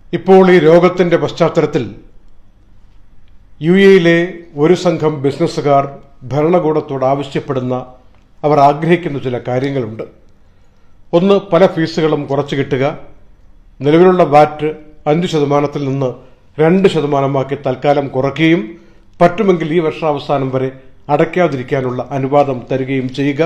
ഇപ്പോൾ ഈ രോഗത്തിന്റെ പശ്ചാത്തലത്തിൽ യുഎഇയിലെ ഒരു സംഘം ബിസിനസ്സുകാർ ഭരണകൂടത്തോട് ആവശ്യപ്പെടുന്ന അവർ ആഗ്രഹിക്കുന്ന ചില കാര്യങ്ങളുണ്ട്. ഒന്ന്, പല ഫീസുകളും കുറച്ചു കിട്ടുക, നിലവിലുള്ള വാറ്റ് 5% നിന്ന് 2% തൽക്കാലം കുറയ്ക്കുകയും പറ്റുമെങ്കിൽ ഈ വർഷാവസാനം വരെ അടയ്ക്കാതിരിക്കാനുള്ള അനുവാദം തരികയും ചെയ്യുക,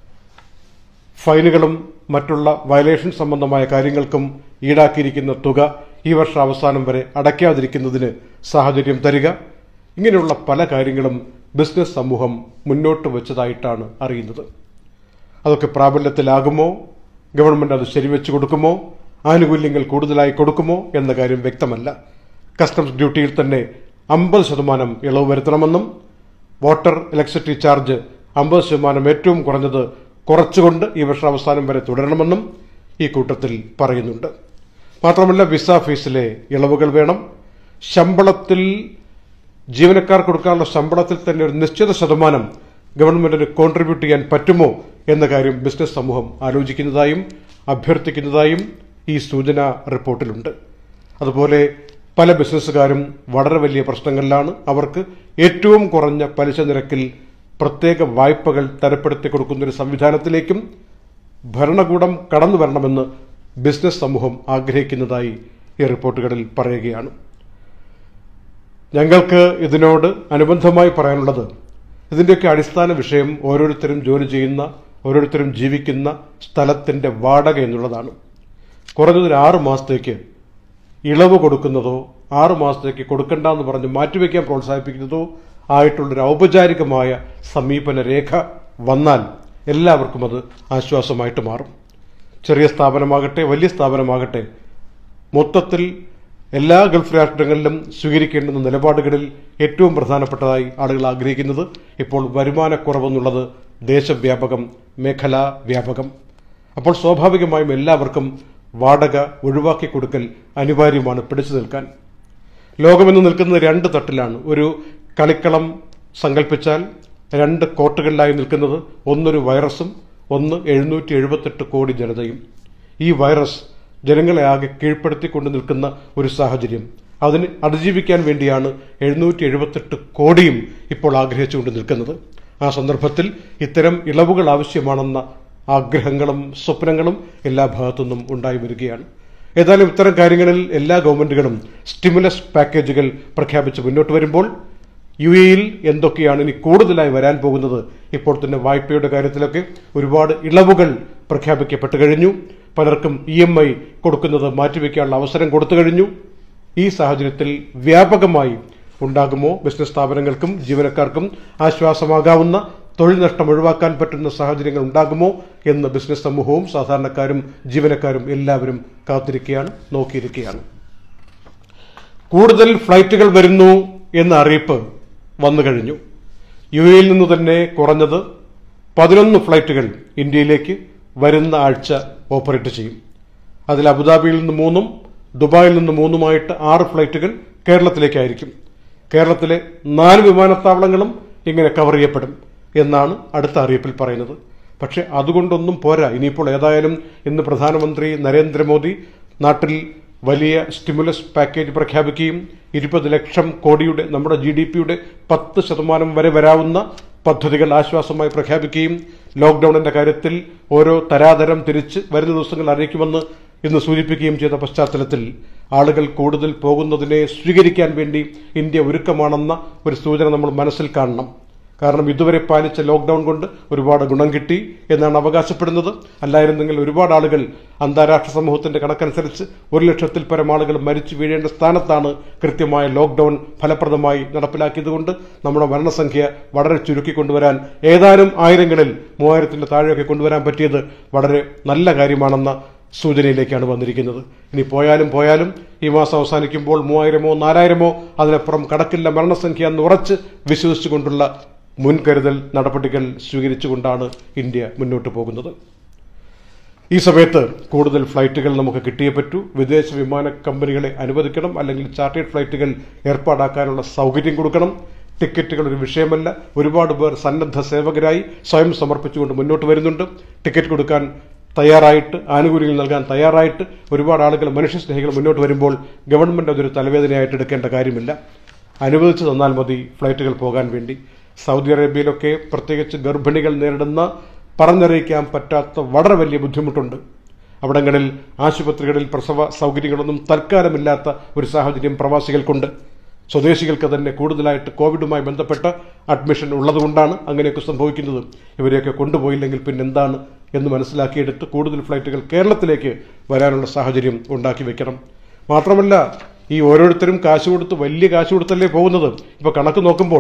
ഫൈനുകളും മറ്റുള്ള വയലേഷൻ സംബന്ധമായ കാര്യങ്ങൾക്കും ഈടാക്കിയിരിക്കുന്ന തുക ഈ വർഷാവസാനം വരെ അടയ്ക്കാതിരിക്കുന്നതിന് സാഹചര്യം തരിക, ഇങ്ങനെയുള്ള പല കാര്യങ്ങളും ബിസിനസ് സമൂഹം മുന്നോട്ട് വെച്ചതായിട്ടാണ് അറിയുന്നത്. അതൊക്കെ പ്രാബല്യത്തിലാകുമോ, ഗവൺമെന്റ് അത് ശരിവെച്ചു കൊടുക്കുമോ, ആനുകൂല്യങ്ങൾ കൂടുതലായി കൊടുക്കുമോ എന്ന കാര്യം വ്യക്തമല്ല. കസ്റ്റംസ് ഡ്യൂട്ടിയിൽ തന്നെ 50% ഇളവ് വരുത്തണമെന്നും വാട്ടർ ഇലക്ട്രിസിറ്റി ചാർജ് 50% ഏറ്റവും കുറഞ്ഞത് കുറച്ചുകൊണ്ട് ഈ വർഷാവസാനം വരെ തുടരണമെന്നും ഈ കൂട്ടത്തിൽ പറയുന്നുണ്ട്. മാത്രമല്ല, വിസ ഫീസിലെ ഇളവുകൾ വേണം. ശമ്പളത്തിൽ ജീവനക്കാർ കൊടുക്കാനുള്ള ശമ്പളത്തിൽ തന്നെ ഒരു നിശ്ചിത ശതമാനം ഗവൺമെന്റിന് കോൺട്രിബ്യൂട്ട് ചെയ്യാൻ പറ്റുമോ എന്ന കാര്യം ബിസിനസ് സമൂഹം ആലോചിക്കുന്നതായും അഭ്യർത്ഥിക്കുന്നതായും ഈ സൂചനാ റിപ്പോർട്ടിലുണ്ട്. അതുപോലെ പല ബിസിനസ്സുകാരും വളരെ വലിയ പ്രശ്നങ്ങളിലാണ്. അവർക്ക് ഏറ്റവും കുറഞ്ഞ പലിശ നിരക്കിൽ പ്രത്യേക വായ്പകൾ തരപ്പെടുത്തി കൊടുക്കുന്ന ഒരു സംവിധാനത്തിലേക്കും ഭരണകൂടം കടന്നു വരണമെന്ന് ബിസിനസ് സമൂഹം ആഗ്രഹിക്കുന്നതായി ഈ റിപ്പോർട്ടുകളിൽ പറയുകയാണ്. ഞങ്ങൾക്ക് ഇതിനോട് അനുബന്ധമായി പറയാനുള്ളത്, ഇതിന്റെയൊക്കെ അടിസ്ഥാന വിഷയം ഓരോരുത്തരും ജോലി ചെയ്യുന്ന, ഓരോരുത്തരും ജീവിക്കുന്ന സ്ഥലത്തിന്റെ വാടക എന്നുള്ളതാണ്. കുറഞ്ഞതൊരു 6 മാസത്തേക്ക് ഇളവ് കൊടുക്കുന്നതോ 6 മാസത്തേക്ക് കൊടുക്കണ്ടെന്ന് പറഞ്ഞ് മാറ്റിവെക്കാൻ പ്രോത്സാഹിപ്പിക്കുന്നതോ ആയിട്ടുള്ളൊരു ഔപചാരികമായ സമീപന രേഖ വന്നാൽ എല്ലാവർക്കും അത് ആശ്വാസമായിട്ട് മാറും. ചെറിയ സ്ഥാപനമാകട്ടെ വലിയ സ്ഥാപനമാകട്ടെ, മൊത്തത്തിൽ എല്ലാ ഗൾഫ് രാഷ്ട്രങ്ങളിലും സ്വീകരിക്കേണ്ടുന്ന നിലപാടുകളിൽ ഏറ്റവും പ്രധാനപ്പെട്ടതായി ആളുകൾ ആഗ്രഹിക്കുന്നത് ഇപ്പോൾ വരുമാനക്കുറവെന്നുള്ളത് ദേശവ്യാപകം, മേഖലാ വ്യാപകം. അപ്പോൾ സ്വാഭാവികമായും എല്ലാവർക്കും വാടക ഒഴിവാക്കി കൊടുക്കൽ അനിവാര്യമാണ് പിടിച്ചു നിൽക്കാൻ. ലോകമെന്ന് നിൽക്കുന്നത് 2 തട്ടിലാണ്. ഒരു കളിക്കളം സങ്കല്പിച്ചാൽ 2 കോർട്ടുകളിലായി നിൽക്കുന്നത്, ഒന്നൊരു വൈറസും ഒന്ന് 778 കോടി ജനതയും. ഈ വൈറസ് ജനങ്ങളെ ആകെ കീഴ്പ്പെടുത്തിക്കൊണ്ട് നിൽക്കുന്ന ഒരു സാഹചര്യം, അതിന് അതിജീവിക്കാൻ വേണ്ടിയാണ് 778 കോടിയും ഇപ്പോൾ ആഗ്രഹിച്ചുകൊണ്ട് നിൽക്കുന്നത്. ആ സന്ദർഭത്തിൽ ഇത്തരം ഇളവുകൾ ആവശ്യമാണെന്ന ആഗ്രഹങ്ങളും സ്വപ്നങ്ങളും എല്ലാ ഭാഗത്തുനിന്നും ഉണ്ടായി വരികയാണ്. ഏതായാലും ഇത്തരം കാര്യങ്ങളിൽ എല്ലാ ഗവൺമെന്റുകളും സ്റ്റിമുലസ് പാക്കേജുകൾ പ്രഖ്യാപിച്ച് മുന്നോട്ട് വരുമ്പോൾ യുഎഇയിൽ എന്തൊക്കെയാണ് ഇനി കൂടുതലായി വരാൻ പോകുന്നത്? ഇപ്പോൾ തന്നെ വായ്പയുടെ കാര്യത്തിലൊക്കെ ഒരുപാട് ഇളവുകൾ പ്രഖ്യാപിക്കപ്പെട്ടു കഴിഞ്ഞു. പലർക്കും EMI കൊടുക്കുന്നത് മാറ്റിവെക്കാനുള്ള അവസരം കൊടുത്തു കഴിഞ്ഞു. ഈ സാഹചര്യത്തിൽ വ്യാപകമായി ഉണ്ടാകുമോ ബിസിനസ് സ്ഥാപനങ്ങൾക്കും ജീവനക്കാർക്കും ആശ്വാസമാകാവുന്ന തൊഴിൽ നഷ്ടം ഒഴിവാക്കാൻ പറ്റുന്ന സാഹചര്യങ്ങൾ ഉണ്ടാകുമോ എന്ന് ബിസിനസ് സമൂഹവും സാധാരണക്കാരും ജീവനക്കാരും എല്ലാവരും കാത്തിരിക്കുകയാണ്, നോക്കിയിരിക്കുകയാണ്. കൂടുതൽ ഫ്ലൈറ്റുകൾ വരുന്നു എന്ന അറിയിപ്പ് വന്നു കഴിഞ്ഞു. യുഎഇയിൽ നിന്ന് തന്നെ കുറഞ്ഞത് 11 ഫ്ലൈറ്റുകൾ ഇന്ത്യയിലേക്ക് വരുന്ന ആഴ്ച ഓപ്പറേറ്റ് ചെയ്യും. അതിൽ അബുദാബിയിൽ നിന്ന് 3ഉം ദുബായിൽ നിന്ന് 3ഉമായിട്ട് 6 ഫ്ലൈറ്റുകൾ കേരളത്തിലേക്കായിരിക്കും. കേരളത്തിലെ 4 വിമാനത്താവളങ്ങളും ഇങ്ങനെ കവർ ചെയ്യപ്പെടും എന്നാണ് അടുത്ത അറിയിപ്പിൽ പറയുന്നത്. പക്ഷെ അതുകൊണ്ടൊന്നും പോരാ. ഇനിയിപ്പോൾ ഏതായാലും ഇന്ന് പ്രധാനമന്ത്രി നരേന്ദ്രമോദി നാട്ടിൽ വലിയ സ്റ്റിമുലസ് പാക്കേജ് പ്രഖ്യാപിക്കുകയും 20 ലക്ഷം കോടിയുടെ നമ്മുടെ GDPയുടെ 10% വരെ വരാവുന്ന പദ്ധതികൾ ആശ്വാസമായി പ്രഖ്യാപിക്കുകയും ലോക്ഡൌണിന്റെ കാര്യത്തിൽ ഓരോ തരാതരം തിരിച്ച് വരുന്ന ദിവസങ്ങൾ അറിയിക്കുമെന്ന് ഇന്ന് സൂചിപ്പിക്കുകയും ചെയ്ത പശ്ചാത്തലത്തിൽ ആളുകൾ കൂടുതൽ പോകുന്നതിനെ സ്വീകരിക്കാൻ വേണ്ടി ഇന്ത്യ ഒരുക്കമാണെന്ന ഒരു സൂചന നമ്മൾ മനസ്സിൽ കാണണം. കാരണം ഇതുവരെ പാലിച്ച ലോക്ഡൌൺ കൊണ്ട് ഒരുപാട് ഗുണം കിട്ടി എന്നാണ് അവകാശപ്പെടുന്നത്. അല്ലായിരുന്നെങ്കിൽ ഒരുപാട് ആളുകൾ അന്താരാഷ്ട്ര സമൂഹത്തിന്റെ കണക്കനുസരിച്ച് 1 ലക്ഷത്തിൽ പരം ആളുകൾ മരിച്ചു വീഴേണ്ട സ്ഥാനത്താണ് കൃത്യമായ ലോക്ഡൌൺ ഫലപ്രദമായി നടപ്പിലാക്കിയതുകൊണ്ട് നമ്മുടെ മരണസംഖ്യ വളരെ ചുരുക്കിക്കൊണ്ടുവരാൻ, ഏതാനും ആയിരങ്ങളിൽ 3000-ന്റെ താഴെയൊക്കെ കൊണ്ടുവരാൻ പറ്റിയത് വളരെ നല്ല കാര്യമാണെന്ന സൂചനയിലേക്കാണ് വന്നിരിക്കുന്നത്. ഇനി പോയാലും ഈ മാസം അവസാനിക്കുമ്പോൾ 3000-ഓ 4000-ഓ അതിനപ്പുറം കടക്കില്ല മരണസംഖ്യ എന്ന് ഉറച്ച് വിശ്വസിച്ചുകൊണ്ടുള്ള മുൻകരുതൽ നടപടികൾ സ്വീകരിച്ചുകൊണ്ടാണ് ഇന്ത്യ മുന്നോട്ട് പോകുന്നത്. ഈ സമയത്ത് കൂടുതൽ ഫ്ലൈറ്റുകൾ നമുക്ക് കിട്ടിയേ പറ്റൂ. വിദേശ വിമാന കമ്പനികളെ അനുവദിക്കണം, അല്ലെങ്കിൽ ചാർട്ടേഡ് ഫ്ലൈറ്റുകൾ ഏർപ്പാടാക്കാനുള്ള സൗകര്യം കൊടുക്കണം. ടിക്കറ്റുകൾ ഒരു വിഷയമല്ല. ഒരുപാട് പേർ സന്നദ്ധ സേവകരായി സ്വയം സമർപ്പിച്ചുകൊണ്ട് മുന്നോട്ട് വരുന്നുണ്ട്. ടിക്കറ്റ് കൊടുക്കാൻ തയ്യാറായിട്ട്, ആനുകൂല്യങ്ങൾ നൽകാൻ തയ്യാറായിട്ട് ഒരുപാട് ആളുകൾ, മനുഷ്യസ്നേഹികൾ മുന്നോട്ട് വരുമ്പോൾ ഗവൺമെൻറ് അതൊരു തലവേദനയായിട്ട് എടുക്കേണ്ട കാര്യമില്ല. അനുവദിച്ചു തന്നാൽ മതി ഫ്ലൈറ്റുകൾ പോകാൻ വേണ്ടി. സൗദി അറേബ്യയിലൊക്കെ പ്രത്യേകിച്ച് ഗർഭിണികൾ നേരിടുന്ന പറഞ്ഞറിയിക്കാൻ പറ്റാത്ത വളരെ വലിയ ബുദ്ധിമുട്ടുണ്ട്. അവിടങ്ങളിൽ ആശുപത്രികളിൽ പ്രസവ സൗകര്യങ്ങളൊന്നും തൽക്കാലമില്ലാത്ത ഒരു സാഹചര്യം പ്രവാസികൾക്കുണ്ട്. സ്വദേശികൾക്ക് തന്നെ കൂടുതലായിട്ട് കോവിഡുമായി ബന്ധപ്പെട്ട അഡ്മിഷൻ ഉള്ളതുകൊണ്ടാണ് അങ്ങനെയൊക്കെ സംഭവിക്കുന്നത്. ഇവരെയൊക്കെ കൊണ്ടുപോയില്ലെങ്കിൽ പിന്നെന്താണ് എന്ന് മനസ്സിലാക്കിയെടുത്ത് കൂടുതൽ ഫ്ലൈറ്റുകൾ കേരളത്തിലേക്ക് വരാനുള്ള സാഹചര്യം ഉണ്ടാക്കി വെക്കണം. മാത്രമല്ല, ഈ ഓരോരുത്തരും കാശ് കൊടുത്ത്, വലിയ കാശ് കൊടുത്തല്ലേ പോകുന്നത്. ഇപ്പോൾ കണക്ക് നോക്കുമ്പോൾ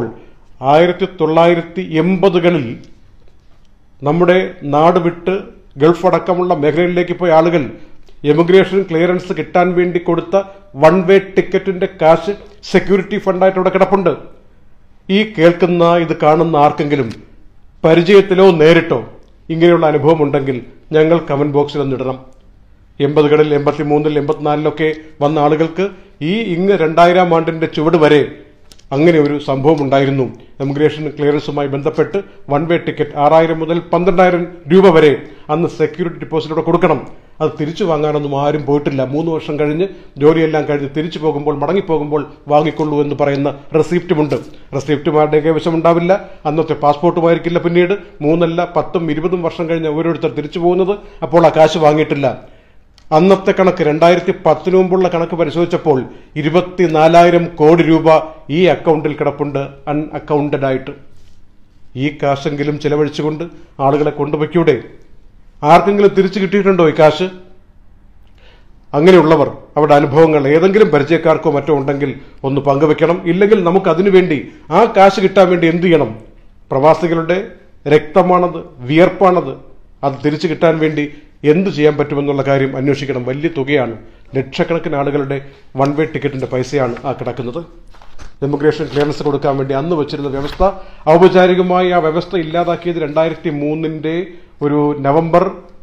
1980കളിൽ നമ്മുടെ നാട് വിട്ട് ഗൾഫ് അടക്കമുള്ള മേഖലകളിലേക്ക് പോയ ആളുകൾ എമിഗ്രേഷൻ ക്ലിയറൻസ് കിട്ടാൻ വേണ്ടി കൊടുത്ത വൺ വേ ടിക്കറ്റിന്റെ കാശ് സെക്യൂരിറ്റി ഫണ്ടായിട്ട് അവിടെ കിടപ്പുണ്ട്. ഈ കേൾക്കുന്ന, ഇത് കാണുന്ന ആർക്കെങ്കിലും പരിചയത്തിലോ നേരിട്ടോ ഇങ്ങനെയുള്ള അനുഭവം ഉണ്ടെങ്കിൽ ഞങ്ങൾ കമന്റ് ബോക്സിൽ ഒന്നിടണം. 80കളിൽ, 83-ൽ, 84-ലൊക്കെ വന്ന ആളുകൾക്ക് ഈ 2000 ആണ്ടിന്റെ ചുവട് വരെ അങ്ങനെ ഒരു സംഭവം ഉണ്ടായിരുന്നു. എമിഗ്രേഷൻ ക്ലിയറൻസുമായി ബന്ധപ്പെട്ട് വൺ വേ ടിക്കറ്റ് 6000 മുതൽ 12000 രൂപ വരെ അന്ന് സെക്യൂരിറ്റി ഡിപ്പോസിറ്റോടെ കൊടുക്കണം. അത് തിരിച്ചു വാങ്ങാനൊന്നും ആരും പോയിട്ടില്ല. 3 വർഷം കഴിഞ്ഞ് ജോലിയെല്ലാം കഴിഞ്ഞ് തിരിച്ചു പോകുമ്പോൾ, മടങ്ങിപ്പോകുമ്പോൾ വാങ്ങിക്കൊള്ളൂ എന്ന് പറയുന്ന റെസിപ്റ്റുമുണ്ട്. റെസിപ്റ്റുമാരുടെ കൈവശം ഉണ്ടാവില്ല. അന്നത്തെ പാസ്പോർട്ടുമായിരിക്കില്ല. പിന്നീട് 3 10 20 വർഷം കഴിഞ്ഞ് ഓരോരുത്തർ തിരിച്ചു പോകുന്നത്. അപ്പോൾ ആ കാശ് വാങ്ങിയിട്ടില്ല. അന്നത്തെ കണക്ക് 2010 മുമ്പുള്ള കണക്ക് പരിശോധിച്ചപ്പോൾ 24,000 കോടി രൂപ ഈ അക്കൗണ്ടിൽ കിടപ്പുണ്ട്, അൺഅക്കൗണ്ടഡ് ആയിട്ട്. ഈ കാശെങ്കിലും ചെലവഴിച്ചുകൊണ്ട് ആളുകളെ കൊണ്ടുപോയിക്കൂടെ? ആർക്കെങ്കിലും തിരിച്ചു കിട്ടിയിട്ടുണ്ടോ ഈ കാശ്? അങ്ങനെയുള്ളവർ, അവരുടെ അനുഭവങ്ങൾ ഏതെങ്കിലും പരിചയക്കാർക്കോ മറ്റോ ഉണ്ടെങ്കിൽ ഒന്ന് പങ്കുവെക്കണം. ഇല്ലെങ്കിൽ നമുക്ക് അതിനുവേണ്ടി, ആ കാശ് കിട്ടാൻ വേണ്ടി എന്ത് ചെയ്യണം? പ്രവാസികളുടെ രക്തമാണത്, വിയർപ്പാണത്. അത് തിരിച്ചു കിട്ടാൻ വേണ്ടി എന്ത് ചെയ്യാൻ പറ്റുമെന്നുള്ള കാര്യം അന്വേഷിക്കണം. വലിയ തുകയാണ്. ലക്ഷക്കണക്കിന് ആളുകളുടെ വൺ വേ ടിക്കറ്റിന്റെ പൈസയാണ് ആ കിടക്കുന്നത്. ഇമിഗ്രേഷൻ ക്ലിയറൻസ് കൊടുക്കാൻ വേണ്ടി അന്ന് വെച്ചിരുന്ന വ്യവസ്ഥ, ഔപചാരികമായി ആ വ്യവസ്ഥ ഇല്ലാതാക്കിയത് 2003 ഒരു നവംബർ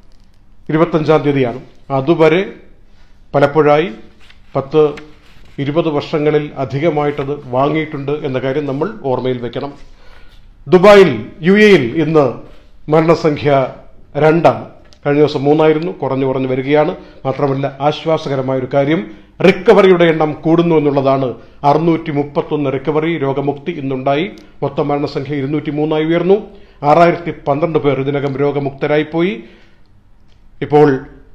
25 അതുവരെ പലപ്പോഴായി 10-20 വർഷങ്ങളിൽ അധികമായിട്ടത് വാങ്ങിയിട്ടുണ്ട് എന്ന കാര്യം നമ്മൾ ഓർമ്മയിൽ വെക്കണം. ദുബായിൽ, UAE-യിൽ ഇന്ന് മരണസംഖ്യ 2. കഴിഞ്ഞ ദിവസം 3 കുറഞ്ഞു വരികയാണ്. മാത്രമല്ല, ആശ്വാസകരമായൊരു കാര്യം, റിക്കവറിയുടെ എണ്ണം കൂടുന്നു എന്നുള്ളതാണ്. 631 റിക്കവറി, രോഗമുക്തി ഇന്നുണ്ടായി. മൊത്തം മരണസംഖ്യ 203 ഉയർന്നു. 6012 പേർ ഇതിനകം രോഗമുക്തരായിപ്പോയി. ഇപ്പോൾ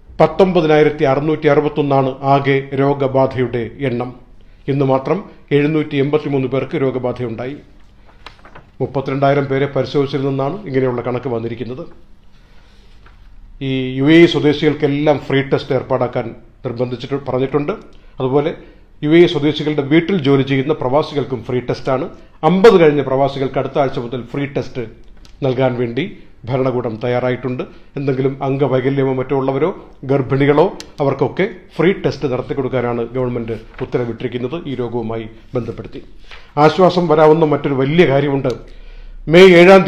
19,661 ആകെ രോഗബാധയുടെ എണ്ണം. ഇന്ന് മാത്രം 783 പേർക്ക് രോഗബാധയുണ്ടായി. 32,000 പേരെ പരിശോധിച്ചതിൽ നിന്നാണ് ഇങ്ങനെയുള്ള കണക്ക് വന്നിരിക്കുന്നത്. ഈ UAE സ്വദേശികൾക്കെല്ലാം ഫ്രീ ടെസ്റ്റ് ഏർപ്പാടാക്കാൻ പറഞ്ഞിട്ടുണ്ട്. അതുപോലെ UAE സ്വദേശികളുടെ വീട്ടിൽ ജോലി ചെയ്യുന്ന പ്രവാസികൾക്കും ഫ്രീ ടെസ്റ്റാണ്. 50 കഴിഞ്ഞ പ്രവാസികൾക്ക് അടുത്ത ആഴ്ച മുതൽ ഫ്രീ ടെസ്റ്റ് നൽകാൻ വേണ്ടി ഭരണകൂടം തയ്യാറായിട്ടുണ്ട്. എന്തെങ്കിലും അംഗവൈകല്യമോ മറ്റോ ഉള്ളവരോ ഗർഭിണികളോ അവർക്കൊക്കെ ഫ്രീ ടെസ്റ്റ് നടത്തിക്കൊടുക്കാനാണ് ഗവൺമെന്റ് ഉത്തരവിട്ടിരിക്കുന്നത്. ഈ രോഗവുമായി ബന്ധപ്പെടുത്തി ആശ്വാസം വരാവുന്ന മറ്റൊരു വലിയ കാര്യമുണ്ട്. മെയ് 7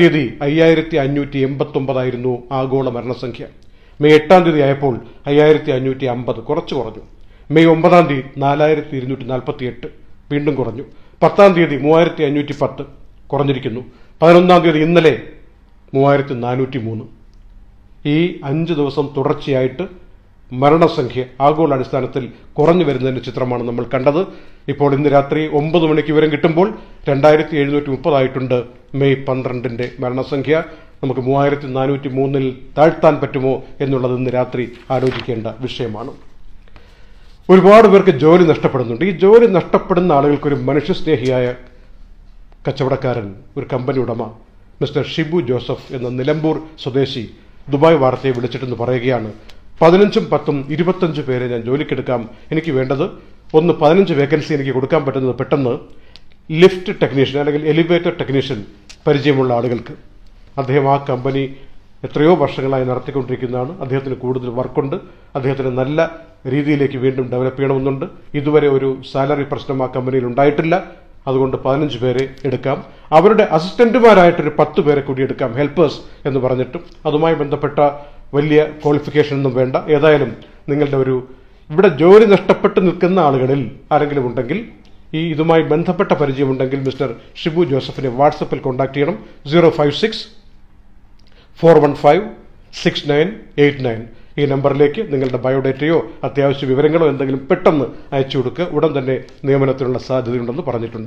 5589 ആഗോള മരണസംഖ്യ. മെയ് 8 ആയപ്പോൾ 5550, കുറച്ചു കുറഞ്ഞു. മെയ് 9 4248, വീണ്ടും കുറഞ്ഞു. 10 3510, കുറഞ്ഞിരിക്കുന്നു. 11 ഇന്നലെ 3403. ഈ 5 ദിവസം തുടർച്ചയായിട്ട് മരണസംഖ്യ ആഗോളാടിസ്ഥാനത്തിൽ കുറഞ്ഞു വരുന്നതിന്റെ ചിത്രമാണ് നമ്മൾ കണ്ടത്. ഇപ്പോൾ ഇന്ന് രാത്രി 9 മണിക്ക് വിവരം കിട്ടുമ്പോൾ 2730 ആയിട്ടുണ്ട് മെയ് 12 മരണസംഖ്യ. നമുക്ക് 3403 താഴ്ത്താൻ പറ്റുമോ എന്നുള്ളത് ഇന്ന് രാത്രി ആലോചിക്കേണ്ട വിഷയമാണ്. ഒരുപാട് പേർക്ക് ജോലി നഷ്ടപ്പെടുന്നുണ്ട്. ഈ ജോലി നഷ്ടപ്പെടുന്ന ആളുകൾക്കൊരു മനുഷ്യസ്നേഹിയായ കച്ചവടക്കാരൻ, ഒരു കമ്പനി ഉടമ മിസ്റ്റർ ഷിബു ജോസഫ് എന്ന നിലമ്പൂർ സ്വദേശി ദുബായ് വാർത്തയെ വിളിച്ചിട്ടെന്ന് പറയുകയാണ്, 15 10 25 പേരെ ഞാൻ ജോലിക്കെടുക്കാം. എനിക്ക് വേണ്ടത് 15 വേക്കൻസി എനിക്ക് കൊടുക്കാൻ പറ്റുന്നത് പെട്ടെന്ന് ലിഫ്റ്റ് ടെക്നീഷ്യൻ അല്ലെങ്കിൽ എലിവേറ്റർ ടെക്നീഷ്യൻ പരിചയമുള്ള ആളുകൾക്ക്. അദ്ദേഹം ആ കമ്പനി എത്രയോ വർഷങ്ങളായി നടത്തിക്കൊണ്ടിരിക്കുന്നതാണ്. അദ്ദേഹത്തിന് കൂടുതൽ വർക്കുണ്ട്. അദ്ദേഹത്തിന് നല്ല രീതിയിലേക്ക് വീണ്ടും ഡെവലപ്പ് ചെയ്യണമെന്നുണ്ട്. ഇതുവരെ ഒരു സാലറി പ്രശ്നം ആ കമ്പനിയിൽ ഉണ്ടായിട്ടില്ല. അതുകൊണ്ട് 15 പേരെ എടുക്കാം. അവരുടെ അസിസ്റ്റന്റുമാരായിട്ടൊരു 10 പേരെ കൂടി എടുക്കാം, ഹെൽപ്പേഴ്സ് എന്ന് പറഞ്ഞിട്ടും. അതുമായി ബന്ധപ്പെട്ട വലിയ ക്വാളിഫിക്കേഷൻ ഒന്നും വേണ്ട. ഏതായാലും നിങ്ങളുടെ ഇവിടെ ജോലി നഷ്ടപ്പെട്ട് നിൽക്കുന്ന ആളുകളിൽ ആരെങ്കിലും ഉണ്ടെങ്കിൽ, ഇതുമായി ബന്ധപ്പെട്ട പരിചയമുണ്ടെങ്കിൽ മിസ്റ്റർ ഷിബു ജോസഫിനെ വാട്സപ്പിൽ കോൺടാക്ട് ചെയ്യണം. 056 415 6989. ഈ നമ്പറിലേക്ക് നിങ്ങളുടെ ബയോഡേറ്റയോ അത്യാവശ്യ വിവരങ്ങളോ എന്തെങ്കിലും പെട്ടെന്ന് അയച്ചു കൊടുക്കുക. ഉടൻ തന്നെ നിയമനത്തിനുള്ള സാധ്യതയുണ്ടെന്ന് പറഞ്ഞിട്ടുണ്ട്.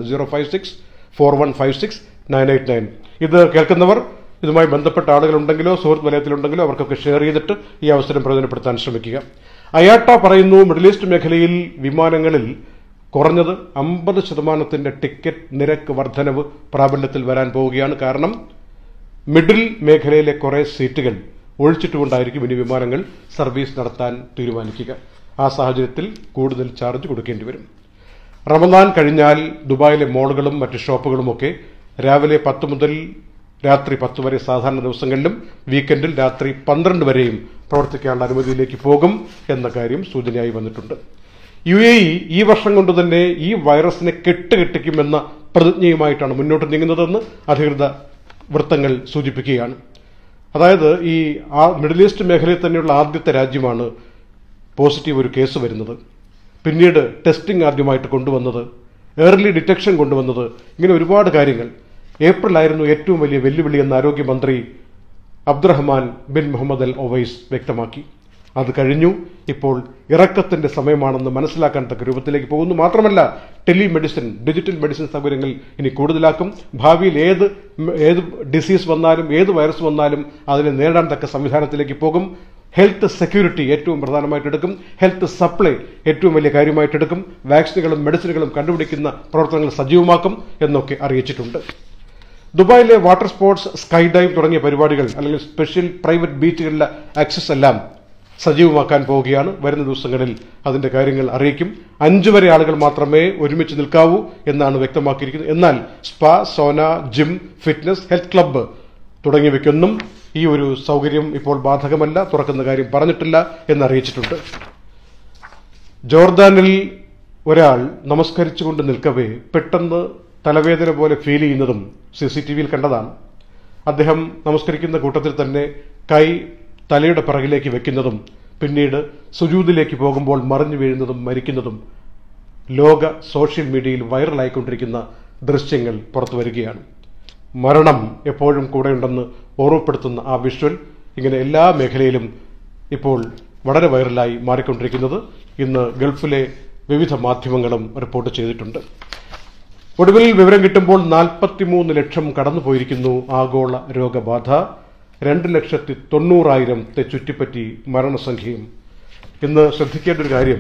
05641569889. ഇത് കേൾക്കുന്നവർ ഇതുമായി ബന്ധപ്പെട്ട ആളുകളുണ്ടെങ്കിലോ സുഹൃത്ത് വലയത്തിലുണ്ടെങ്കിലോ അവർക്കൊക്കെ ഷെയർ ചെയ്തിട്ട് ഈ അവസരം പ്രയോജനപ്പെടുത്താൻ ശ്രമിക്കുക. അയാട്ട പറയുന്നു, മിഡിൽ ഈസ്റ്റ് മേഖലയിൽ വിമാനങ്ങളിൽ കുറഞ്ഞത് 50% ടിക്കറ്റ് നിരക്ക് വർധനവ് പ്രാബല്യത്തിൽ വരാൻ പോവുകയാണ്. കാരണം മിഡിൽ മേഖലയിലെ കുറേ സീറ്റുകൾ ഒഴിച്ചിട്ടുകൊണ്ടായിരിക്കും ഇനി വിമാനങ്ങൾ സർവീസ് നടത്താൻ തീരുമാനിക്കുക. ആ സാഹചര്യത്തിൽ കൂടുതൽ ചാർജ് കൊടുക്കേണ്ടി വരും. റമദാൻ കഴിഞ്ഞാൽ ദുബായിലെ മോളുകളും മറ്റ് ഷോപ്പുകളുമൊക്കെ രാവിലെ 10 മുതൽ രാത്രി 10 വരെ സാധാരണ ദിവസങ്ങളിലും വീക്കെൻഡിൽ രാത്രി 12 വരെയും പ്രവർത്തിക്കാനുള്ള അനുമതിയിലേക്ക് പോകും എന്ന കാര്യം സൂചനയായി വന്നിട്ടുണ്ട്. UAE ഈ വർഷം കൊണ്ട് തന്നെ ഈ വൈറസിനെ കെട്ടുകെട്ടിക്കുമെന്ന പ്രതിജ്ഞയുമായിട്ടാണ് മുന്നോട്ട് നീങ്ങുന്നതെന്ന് അധികൃത വൃത്തങ്ങൾ സൂചിപ്പിക്കുകയാണ്. അതായത് ഈ മിഡിൽ ഈസ്റ്റ് മേഖലയിൽ തന്നെയുള്ള ആദ്യത്തെ രാജ്യമാണ് പോസിറ്റീവ് ഒരു കേസ് വരുന്നത്, പിന്നീട് ടെസ്റ്റിംഗ് ആദ്യമായിട്ട് കൊണ്ടുവന്നത്, ഏർലി ഡിറ്റക്ഷൻ കൊണ്ടുവന്നത്, ഇങ്ങനെ ഒരുപാട് കാര്യങ്ങൾ. ഏപ്രിലായിരുന്നു ഏറ്റവും വലിയ വെല്ലുവിളിയെന്ന് ആരോഗ്യമന്ത്രി Abdulrahman bin Mohammed Al Owais വ്യക്തമാക്കി. അത് കഴിഞ്ഞു. ഇപ്പോൾ ഇറക്കത്തിന്റെ സമയമാണെന്ന് മനസ്സിലാക്കാൻ തക്ക രൂപത്തിലേക്ക് പോകുന്നു. മാത്രമല്ല ടെലിമെഡിസിൻ, ഡിജിറ്റൽ മെഡിസിൻ സൗകര്യങ്ങൾ ഇനി കൂടുതലാക്കും. ഭാവിയിൽ ഏത് ഡിസീസ് വന്നാലും ഏത് വൈറസ് വന്നാലും അതിനെ നേരിടാൻ തക്ക സംവിധാനത്തിലേക്ക് പോകും. ഹെൽത്ത് സെക്യൂരിറ്റി ഏറ്റവും പ്രധാനമായിട്ടെടുക്കും. ഹെൽത്ത് സപ്ലൈ ഏറ്റവും വലിയ കാര്യമായിട്ടെടുക്കും. വാക്സിനുകളും മെഡിസിനുകളും കണ്ടുപിടിക്കുന്ന പ്രവർത്തനങ്ങൾ സജീവമാക്കും എന്നൊക്കെ അറിയിച്ചിട്ടുണ്ട്. ദുബായിലെ വാട്ടർ സ്പോർട്സ്, സ്കൈ ഡൈവ് തുടങ്ങിയ പരിപാടികൾ അല്ലെങ്കിൽ സ്പെഷ്യൽ പ്രൈവറ്റ് ബീച്ചുകളിലെ ആക്സസ് എല്ലാം സജീവമാക്കാൻ പോവുകയാണ്. വരുന്ന ദിവസങ്ങളിൽ അതിന്റെ കാര്യങ്ങൾ അറിയിക്കും. 5 വരെ ആളുകൾ മാത്രമേ ഒരുമിച്ച് നിൽക്കാവൂ എന്നാണ് വ്യക്തമാക്കിയിരിക്കുന്നത്. എന്നാൽ spa, sauna, gym, fitness, health club തുടങ്ങിയവയ്ക്കൊന്നും ഈ ഒരു സൗകര്യം ഇപ്പോൾ ബാധകമല്ല, തുറക്കുന്ന കാര്യം പറഞ്ഞിട്ടില്ല എന്നറിയിച്ചിട്ടുണ്ട്. ജോർദാനിൽ ഒരാൾ നമസ്കരിച്ചുകൊണ്ട് നിൽക്കവേ പെട്ടെന്ന് തലവേദന പോലെ ഫീൽ ചെയ്യുന്നതും CCTVയിൽ കണ്ടതാണ്. അദ്ദേഹം നമസ്കരിക്കുന്ന കൂട്ടത്തിൽ തന്നെ കൈ തലയുടെ പിറകിലേക്ക് വെക്കുന്നതും പിന്നീട് സുജൂദിലേക്ക് പോകുമ്പോൾ മറിഞ്ഞു വീഴുന്നതും മരിക്കുന്നതും ലോക സോഷ്യൽ മീഡിയയിൽ വൈറലായിക്കൊണ്ടിരിക്കുന്ന ദൃശ്യങ്ങൾ പുറത്തു വരികയാണ്. മരണം എപ്പോഴും കൂടെയുണ്ടെന്ന് ഓർമ്മപ്പെടുത്തുന്ന ആ വിഷ്വൽ ഇങ്ങനെ എല്ലാ മേഖലയിലും ഇപ്പോൾ വളരെ വൈറലായി മാറിക്കൊണ്ടിരിക്കുന്നത് ഇന്ന് ഗൾഫിലെ വിവിധ മാധ്യമങ്ങളും റിപ്പോർട്ട് ചെയ്തിട്ടുണ്ട്. ഒടുവിൽ വിവരം കിട്ടുമ്പോൾ 43 ലക്ഷം കടന്നുപോയിരിക്കുന്നു ആഗോള രോഗബാധ. 2,90,000 ചുറ്റിപ്പറ്റി മരണസംഖ്യയും. ഇന്ന് ശ്രദ്ധിക്കേണ്ട ഒരു കാര്യം,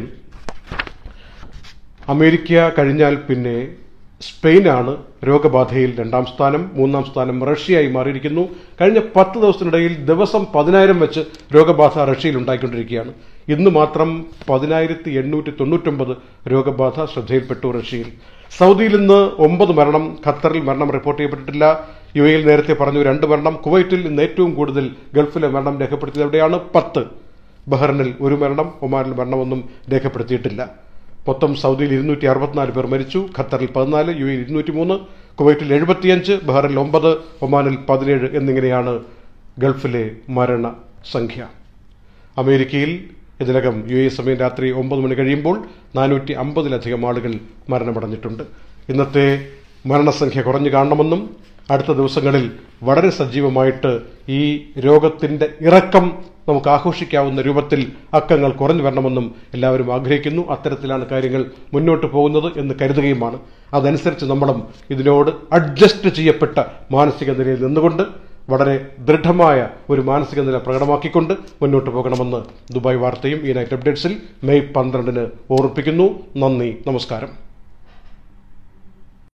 അമേരിക്ക കഴിഞ്ഞാൽ പിന്നെ സ്പെയിനാണ് രോഗബാധയിൽ 2ാം സ്ഥാനം. 3ാം സ്ഥാനം റഷ്യയായി മാറിയിരിക്കുന്നു. കഴിഞ്ഞ 10 ദിവസത്തിനിടയിൽ ദിവസം 10,000 വെച്ച് രോഗബാധ റഷ്യയിൽ ഉണ്ടായിക്കൊണ്ടിരിക്കുകയാണ്. ഇന്ന് മാത്രം 10,899 രോഗബാധ ശ്രദ്ധയിൽപ്പെട്ടു റഷ്യയിൽ. സൗദിയിൽ ഇന്ന് 9 മരണം. ഖത്തറിൽ മരണം റിപ്പോർട്ട് ചെയ്യപ്പെട്ടിട്ടില്ല. UAEയിൽ നേരത്തെ പറഞ്ഞു 2 മരണം. കുവൈറ്റിൽ ഇന്ന് ഏറ്റവും കൂടുതൽ ഗൾഫിലെ മരണം രേഖപ്പെടുത്തിയത് എവിടെയാണ്? 10. ബഹ്റിനിൽ 1 മരണം. ഒമാനിൽ മരണമൊന്നും രേഖപ്പെടുത്തിയിട്ടില്ല. മൊത്തം സൗദിയിൽ 264 പേർ മരിച്ചു. ഖത്തറിൽ 14, UAEയിൽ 203, കുവൈറ്റിൽ 75, ബഹ്റിനിൽ 9, ഒമാനിൽ 17 എന്നിങ്ങനെയാണ് ഗൾഫിലെ മരണസംഖ്യ. അമേരിക്കയിൽ ഇതിനകം UAE സമയം രാത്രി 9 മണി കഴിയുമ്പോൾ 450-ലധികം ആളുകൾ മരണമടഞ്ഞിട്ടുണ്ട്. ഇന്നത്തെ മരണസംഖ്യ കുറഞ്ഞു കാണണമെന്നും അടുത്ത ദിവസങ്ങളിൽ വളരെ സജീവമായിട്ട് ഈ രോഗത്തിന്റെ ഇറക്കം നമുക്ക് ആഘോഷിക്കാവുന്ന രൂപത്തിൽ അക്കങ്ങൾ കുറഞ്ഞു വരണമെന്നും എല്ലാവരും ആഗ്രഹിക്കുന്നു. അത്തരത്തിലാണ് കാര്യങ്ങൾ മുന്നോട്ട് പോകുന്നത് എന്ന് കരുതുകയുമാണ്. അതനുസരിച്ച് നമ്മളും ഇതിനോട് അഡ്ജസ്റ്റ് ചെയ്യപ്പെട്ട മാനസിക നിലയിൽ നിന്നുകൊണ്ട് വളരെ ദൃഢമായ ഒരു മാനസിക നില പ്രകടമാക്കിക്കൊണ്ട് മുന്നോട്ട് പോകണമെന്ന് ദുബായ് വാർത്തയും ഈ നൈറ്റ് അപ്ഡേറ്റ്സിൽ മെയ് 12 ഓർമ്മിപ്പിക്കുന്നു. നന്ദി, നമസ്കാരം.